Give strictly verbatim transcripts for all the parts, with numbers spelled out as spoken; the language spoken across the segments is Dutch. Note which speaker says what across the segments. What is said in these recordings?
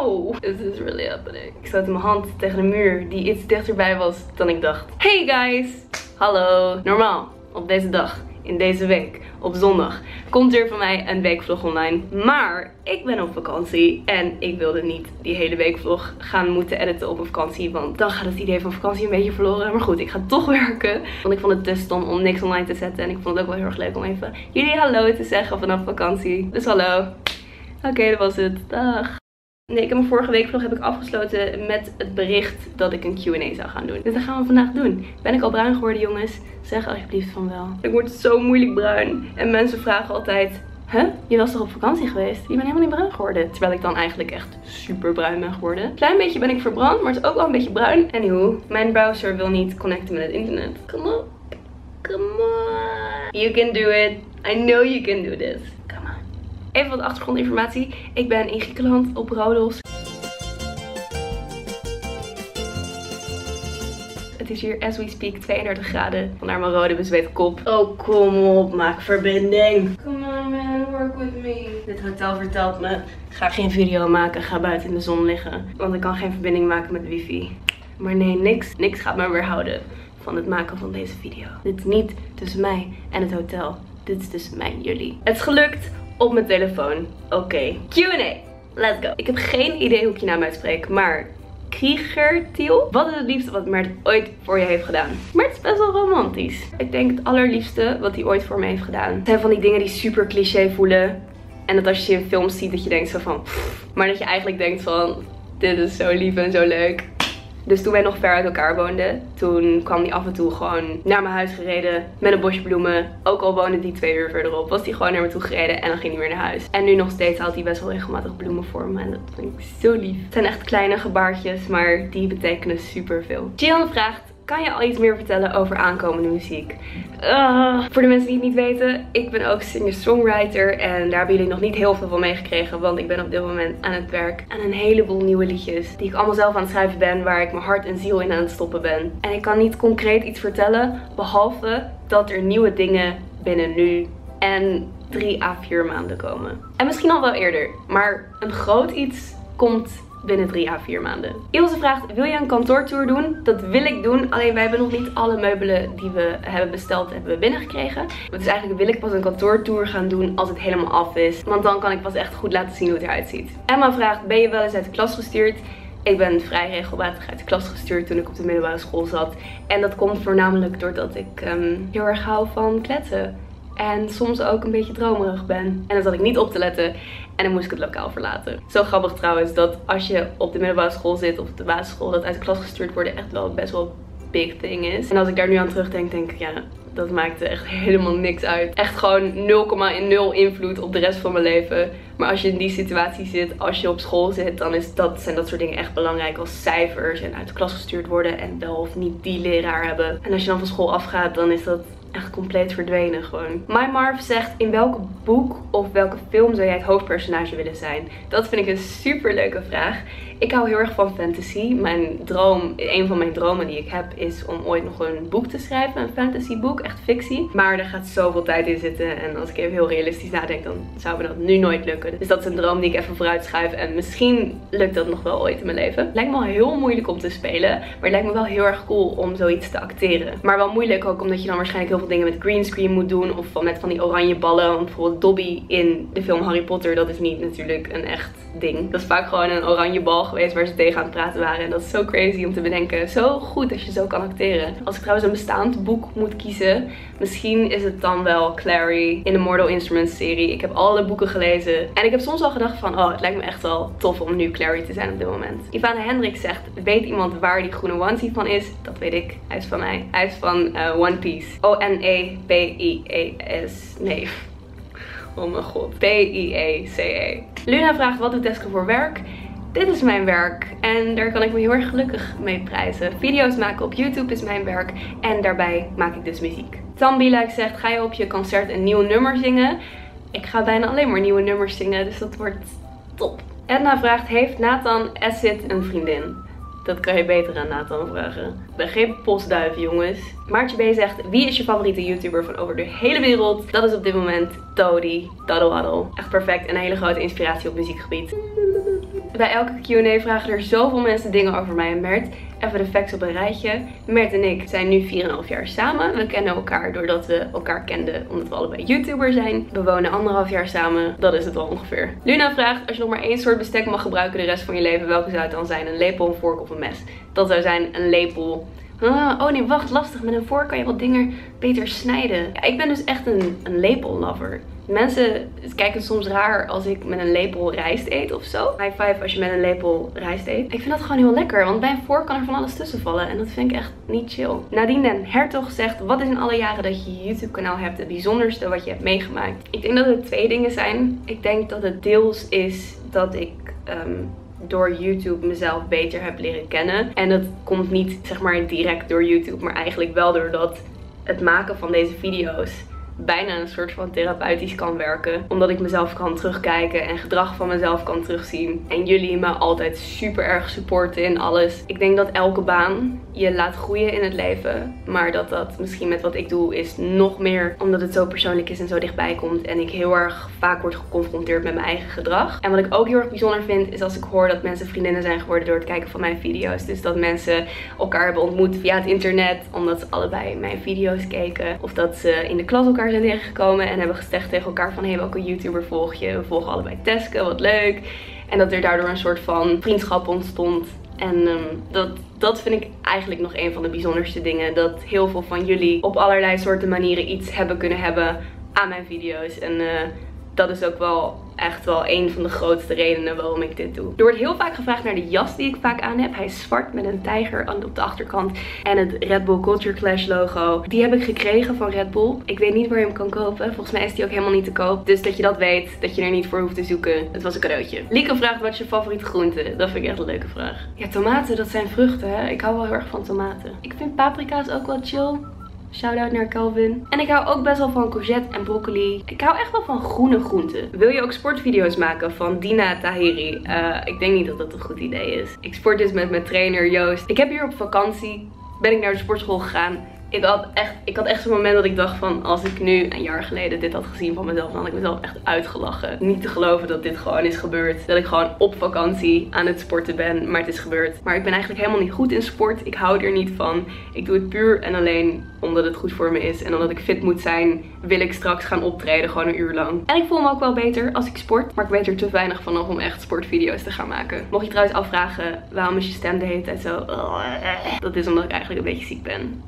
Speaker 1: Auw! This is really happening. Ik stootte mijn hand tegen de muur die iets dichterbij was dan ik dacht. Hey guys! Hallo! Normaal, op deze dag, in deze week, op zondag, komt er van mij een weekvlog online. Maar ik ben op vakantie en ik wilde niet die hele weekvlog gaan moeten editen op een vakantie. Want dan gaat het idee van vakantie een beetje verloren. Maar goed, ik ga toch werken. Want ik vond het te stom om niks online te zetten. En ik vond het ook wel heel erg leuk om even jullie hallo te zeggen vanaf vakantie. Dus hallo. Oké, okay, dat was het. Dag. Nee, ik heb mijn vorige weekvlog heb ik afgesloten met het bericht dat ik een Q en A zou gaan doen. Dus dat gaan we vandaag doen. Ben ik al bruin geworden, jongens? Zeg alsjeblieft van wel. Ik word zo moeilijk bruin. En mensen vragen altijd, huh? Je was toch op vakantie geweest? Je bent helemaal niet bruin geworden. Terwijl ik dan eigenlijk echt super bruin ben geworden. Klein beetje ben ik verbrand, maar het is ook wel een beetje bruin. Anywho, mijn browser wil niet connecten met het internet. Come on. Come on. You can do it. I know you can do this. Even wat achtergrondinformatie. Ik ben in Griekenland op Rodos. Het is hier as we speak tweeëndertig graden. Vandaar mijn rode bezweet kop. Oh kom op, maak verbinding. Come on man, work with me. Dit hotel vertelt me, ga geen video maken, ga buiten in de zon liggen. Want ik kan geen verbinding maken met wifi. Maar nee, niks, niks gaat me weerhouden van het maken van deze video. Dit is niet tussen mij en het hotel. Dit is tussen mij en jullie. Het is gelukt. Op mijn telefoon. Oké. Okay. Q en A. Let's go. Ik heb geen idee hoe ik je naam uitspreek. Maar Kriegertiel. Wat is het liefste wat Mert ooit voor je heeft gedaan? Mert is best wel romantisch. Ik denk het allerliefste wat hij ooit voor me heeft gedaan. Het zijn van die dingen die super cliché voelen. En dat als je in films ziet dat je denkt zo van... Pff, maar dat je eigenlijk denkt van... Dit is zo lief en zo leuk. Dus toen wij nog ver uit elkaar woonden, toen kwam hij af en toe gewoon naar mijn huis gereden met een bosje bloemen. Ook al woonde die twee uur verderop, was hij gewoon naar me toe gereden en dan ging hij weer naar huis. En nu nog steeds haalt hij best wel regelmatig bloemen voor me en dat vind ik zo lief. Het zijn echt kleine gebaartjes, maar die betekenen super veel. Gian vraagt, kan je al iets meer vertellen over aankomende muziek? Uh, voor de mensen die het niet weten, ik ben ook singer-songwriter en daar hebben jullie nog niet heel veel van meegekregen, want ik ben op dit moment aan het werk aan een heleboel nieuwe liedjes die ik allemaal zelf aan het schrijven ben, waar ik mijn hart en ziel in aan het stoppen ben. En ik kan niet concreet iets vertellen, behalve dat er nieuwe dingen binnen nu en drie à vier maanden komen. En misschien al wel eerder, maar een groot iets komt binnen drie à vier maanden. Ilse vraagt, wil je een kantoortour doen? Dat wil ik doen, alleen wij hebben nog niet alle meubelen die we hebben besteld, hebben we binnengekregen. Dus eigenlijk wil ik pas een kantoortour gaan doen als het helemaal af is. Want dan kan ik pas echt goed laten zien hoe het eruit ziet. Emma vraagt, ben je wel eens uit de klas gestuurd? Ik ben vrij regelmatig uit de klas gestuurd toen ik op de middelbare school zat. En dat komt voornamelijk doordat ik um, heel erg hou van kletsen. En soms ook een beetje dromerig ben. En dan zat ik niet op te letten. En dan moest ik het lokaal verlaten. Zo grappig trouwens dat als je op de middelbare school zit of op de basisschool, dat uit de klas gestuurd worden echt wel best wel big thing is. En als ik daar nu aan terugdenk, denk ik ja, dat maakte echt helemaal niks uit. Echt gewoon nul komma nul invloed op de rest van mijn leven. Maar als je in die situatie zit, als je op school zit, dan is dat, zijn dat soort dingen echt belangrijk als cijfers en uit de klas gestuurd worden en wel of niet die leraar hebben. En als je dan van school afgaat, dan is dat echt compleet verdwenen gewoon. My Marv zegt, in welk boek of welke film zou jij het hoofdpersonage willen zijn? Dat vind ik een super leuke vraag. Ik hou heel erg van fantasy. Mijn droom, een van mijn dromen die ik heb, is om ooit nog een boek te schrijven. Een fantasyboek, echt fictie. Maar er gaat zoveel tijd in zitten. En als ik even heel realistisch nadenk, dan zou me dat nu nooit lukken. Dus dat is een droom die ik even vooruit schuif. En misschien lukt dat nog wel ooit in mijn leven. Het lijkt me al heel moeilijk om te spelen. Maar het lijkt me wel heel erg cool om zoiets te acteren. Maar wel moeilijk ook omdat je dan waarschijnlijk heel veel dingen met greenscreen moet doen. Of met van die oranje ballen. Want bijvoorbeeld Dobby in de film Harry Potter, dat is niet natuurlijk een echt ding. Dat is vaak gewoon een oranje bal geweest waar ze tegen aan het praten waren. En dat is zo crazy om te bedenken. Zo goed als je zo kan acteren. Als ik trouwens een bestaand boek moet kiezen, misschien is het dan wel Clary in de Mortal Instruments serie. Ik heb alle boeken gelezen. En ik heb soms al gedacht van, oh, het lijkt me echt wel tof om nu Clary te zijn op dit moment. Ivana Hendrik zegt, weet iemand waar die groene onesie van is? Dat weet ik. Hij is van mij. Hij is van uh, One Piece. O N E P I E S. Nee. Oh mijn god. P I E C E. Luna vraagt, wat doet Teske voor werk? Dit is mijn werk en daar kan ik me heel erg gelukkig mee prijzen. Video's maken op YouTube is mijn werk en daarbij maak ik dus muziek. Tambilak zegt, ga je op je concert een nieuw nummer zingen? Ik ga bijna alleen maar nieuwe nummers zingen, dus dat wordt top. Edna vraagt, heeft Nathan Acid een vriendin? Dat kan je beter aan Nathan vragen. Ik ben geen postduif, jongens. Maartje B zegt, wie is je favoriete YouTuber van over de hele wereld? Dat is op dit moment Todi, Daddle Waddle. Echt perfect en een hele grote inspiratie op muziekgebied. Bij elke Q en A vragen er zoveel mensen dingen over mij en Mert. Even de facts op een rijtje. Mert en ik zijn nu vier komma vijf jaar samen. We kennen elkaar doordat we elkaar kenden omdat we allebei YouTuber zijn. We wonen anderhalf jaar samen. Dat is het wel ongeveer. Luna vraagt, als je nog maar één soort bestek mag gebruiken de rest van je leven, welke zou het dan zijn? Een lepel, een vork of een mes? Dat zou zijn een lepel. Oh nee, wacht, lastig. Met een vork kan je wat dingen beter snijden. Ja, ik ben dus echt een, een lepellover. Mensen kijken soms raar als ik met een lepel rijst eet of zo. High five als je met een lepel rijst eet. Ik vind dat gewoon heel lekker, want bij een vork kan er van alles tussen vallen. En dat vind ik echt niet chill. Nadine den Hertog zegt, wat is in alle jaren dat je je YouTube kanaal hebt het bijzonderste wat je hebt meegemaakt? Ik denk dat het twee dingen zijn. Ik denk dat het deels is dat ik... Um, door YouTube mezelf beter heb leren kennen. En dat komt niet zeg maar direct door YouTube, maar eigenlijk wel doordat het maken van deze video's bijna een soort van therapeutisch kan werken. Omdat ik mezelf kan terugkijken en gedrag van mezelf kan terugzien. En jullie me altijd super erg supporten in alles. Ik denk dat elke baan je laat groeien in het leven. Maar dat dat misschien met wat ik doe is nog meer omdat het zo persoonlijk is en zo dichtbij komt. En ik heel erg vaak word geconfronteerd met mijn eigen gedrag. En wat ik ook heel erg bijzonder vind is als ik hoor dat mensen vriendinnen zijn geworden door het kijken van mijn video's. Dus dat mensen elkaar hebben ontmoet via het internet omdat ze allebei mijn video's keken. Of dat ze in de klas elkaar zijn tegengekomen en hebben gezegd tegen elkaar van hé, hey, welke YouTuber volg je? We volgen allebei Teske, wat leuk. En dat er daardoor een soort van vriendschap ontstond. En um, dat, dat vind ik eigenlijk nog een van de bijzonderste dingen. Dat heel veel van jullie op allerlei soorten manieren iets hebben kunnen hebben aan mijn video's. En uh, dat is ook wel echt wel een van de grootste redenen waarom ik dit doe. Er wordt heel vaak gevraagd naar de jas die ik vaak aan heb. Hij is zwart met een tijger op de achterkant en het Red Bull Culture Clash logo. Die heb ik gekregen van Red Bull. Ik weet niet waar je hem kan kopen. Volgens mij is die ook helemaal niet te koop. Dus dat je dat weet, dat je er niet voor hoeft te zoeken. Het was een cadeautje. Lieke vraagt, wat is je favoriete groente? Dat vind ik echt een leuke vraag. Ja, tomaten, dat zijn vruchten, hè. Ik hou wel heel erg van tomaten. Ik vind paprika's ook wel chill. Shout-out naar Calvin. En ik hou ook best wel van courgette en broccoli. Ik hou echt wel van groene groenten. Wil je ook sportvideo's maken van Dina Tahiri? Uh, ik denk niet dat dat een goed idee is. Ik sport dus met mijn trainer Joost. Ik heb hier op vakantie, ben ik naar de sportschool gegaan. Ik had echt, ik had echt zo'n moment dat ik dacht van, als ik nu een jaar geleden dit had gezien van mezelf, dan had ik mezelf echt uitgelachen. Niet te geloven dat dit gewoon is gebeurd. Dat ik gewoon op vakantie aan het sporten ben, maar het is gebeurd. Maar ik ben eigenlijk helemaal niet goed in sport. Ik hou er niet van. Ik doe het puur en alleen omdat het goed voor me is. En omdat ik fit moet zijn, wil ik straks gaan optreden, gewoon een uur lang. En ik voel me ook wel beter als ik sport. Maar ik weet er te weinig vanaf om echt sportvideo's te gaan maken. Mocht je trouwens afvragen, waarom is je stem de hele tijd zo... Dat is omdat ik eigenlijk een beetje ziek ben.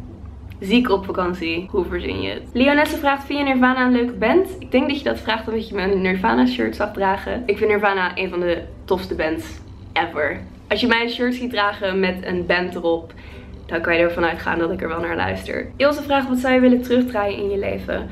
Speaker 1: Ziek op vakantie. Hoe verzin je het? Leonesse vraagt, vind je Nirvana een leuke band? Ik denk dat je dat vraagt omdat je mijn Nirvana shirt zag dragen. Ik vind Nirvana een van de tofste bands ever. Als je mij een shirt ziet dragen met een band erop, dan kan je ervan uitgaan dat ik er wel naar luister. Ilse vraagt, wat zou je willen terugdraaien in je leven?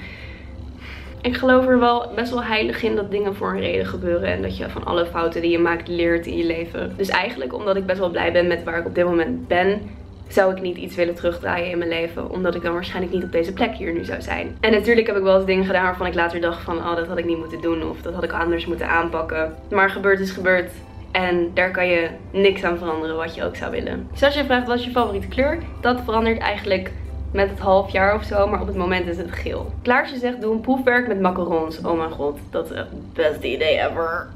Speaker 1: Ik geloof er wel best wel heilig in dat dingen voor een reden gebeuren. En dat je van alle fouten die je maakt leert in je leven. Dus eigenlijk omdat ik best wel blij ben met waar ik op dit moment ben, zou ik niet iets willen terugdraaien in mijn leven. Omdat ik dan waarschijnlijk niet op deze plek hier nu zou zijn. En natuurlijk heb ik wel eens dingen gedaan waarvan ik later dacht van, oh, dat had ik niet moeten doen. Of dat had ik anders moeten aanpakken. Maar gebeurd is gebeurd. En daar kan je niks aan veranderen wat je ook zou willen. Dus als je vraagt, wat is je favoriete kleur? Dat verandert eigenlijk met het half jaar of zo. Maar op het moment is het geel. Klaarsje zegt, doe een proefwerk met macarons. Oh mijn god, dat is echt het beste idee ever.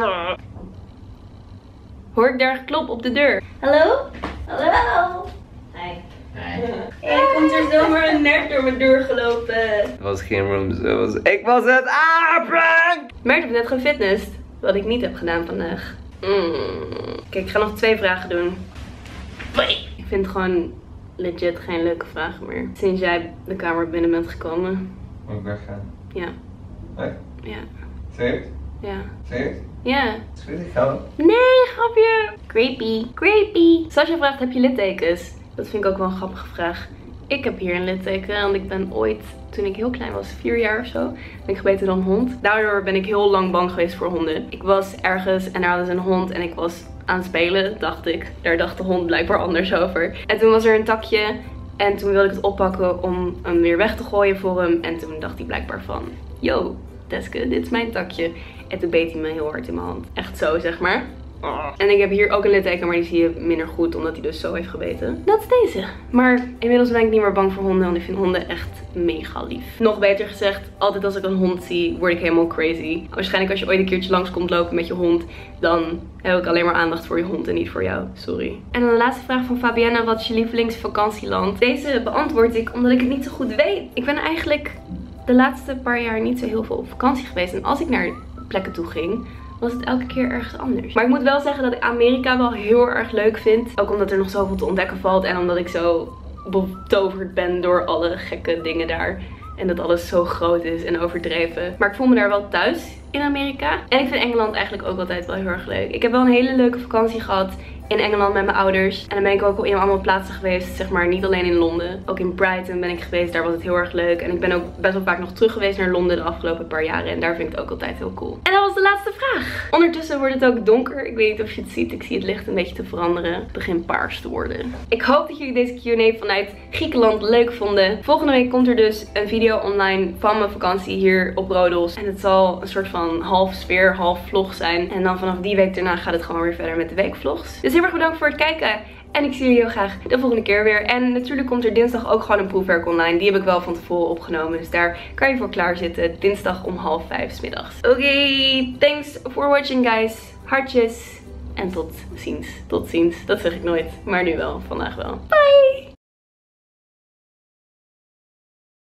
Speaker 1: Hoor ik daar geklop op de deur? Hallo? Hallo? Hi.
Speaker 2: Hi.
Speaker 1: Hey, komt er zomaar een nerd door mijn deur gelopen.
Speaker 2: Het was geen room service. Ik was het. Ah, prank!
Speaker 1: Mert heeft net gefitnessd. Wat ik niet heb gedaan vandaag. Mm. Kijk, ik ga nog twee vragen doen. Ik vind het gewoon legit geen leuke vragen meer. Sinds jij de kamer binnen bent gekomen.
Speaker 2: Moet ik weggaan?
Speaker 1: Ja.
Speaker 2: Nee?
Speaker 1: Ja.
Speaker 2: Serieus?
Speaker 1: Ja.
Speaker 2: Serieus?
Speaker 1: Ja.
Speaker 2: Sweet, ik ga.
Speaker 1: Nee, grapje. Creepy. Creepy. Sascha vraagt, heb je littekens? Dat vind ik ook wel een grappige vraag. Ik heb hier een litteken, want ik ben ooit, toen ik heel klein was, vier jaar of zo, ben ik gebeten door een hond. Daardoor ben ik heel lang bang geweest voor honden. Ik was ergens en daar hadden ze een hond en ik was aan het spelen, dacht ik. Daar dacht de hond blijkbaar anders over. En toen was er een takje en toen wilde ik het oppakken om hem weer weg te gooien voor hem. En toen dacht hij blijkbaar van, yo, Teske, dit is mijn takje. En toen beet hij me heel hard in mijn hand. Echt zo, zeg maar. Oh. En ik heb hier ook een litteken, maar die zie je minder goed omdat hij dus zo heeft gebeten. Dat is deze. Maar inmiddels ben ik niet meer bang voor honden, want ik vind honden echt mega lief. Nog beter gezegd, altijd als ik een hond zie, word ik helemaal crazy. Waarschijnlijk als je ooit een keertje langs komt lopen met je hond, dan heb ik alleen maar aandacht voor je hond en niet voor jou. Sorry. En dan de laatste vraag van Fabienne. Wat is je lievelingsvakantieland? Deze beantwoord ik omdat ik het niet zo goed weet. Ik ben eigenlijk de laatste paar jaar niet zo heel veel op vakantie geweest. En als ik naar plekken toe ging, was het elke keer ergens anders. Maar ik moet wel zeggen dat ik Amerika wel heel erg leuk vind. Ook omdat er nog zoveel te ontdekken valt. En omdat ik zo betoverd ben door alle gekke dingen daar. En dat alles zo groot is en overdreven. Maar ik voel me daar wel thuis in Amerika. En ik vind Engeland eigenlijk ook altijd wel heel erg leuk. Ik heb wel een hele leuke vakantie gehad in Engeland met mijn ouders. En dan ben ik ook in allemaal plaatsen geweest, zeg maar niet alleen in Londen. Ook in Brighton ben ik geweest, daar was het heel erg leuk. En ik ben ook best wel vaak nog terug geweest naar Londen de afgelopen paar jaren. En daar vind ik het ook altijd heel cool. En dat was de laatste vraag. Ondertussen wordt het ook donker. Ik weet niet of je het ziet. Ik zie het licht een beetje te veranderen. Het begint paars te worden. Ik hoop dat jullie deze Q en A vanuit Griekenland leuk vonden. Volgende week komt er dus een video online van mijn vakantie hier op Rodos. En het zal een soort van half sfeer, half vlog zijn. En dan vanaf die week daarna gaat het gewoon weer verder met de weekvlogs. Dus heel erg bedankt voor het kijken. En ik zie jullie heel graag de volgende keer weer. En natuurlijk komt er dinsdag ook gewoon een proefwerk online. Die heb ik wel van tevoren opgenomen. Dus daar kan je voor klaar zitten. Dinsdag om half vijf 's middags. Oké, okay, thanks for watching guys. Hartjes. En tot ziens. Tot ziens. Dat zeg ik nooit. Maar nu wel. Vandaag wel. Bye!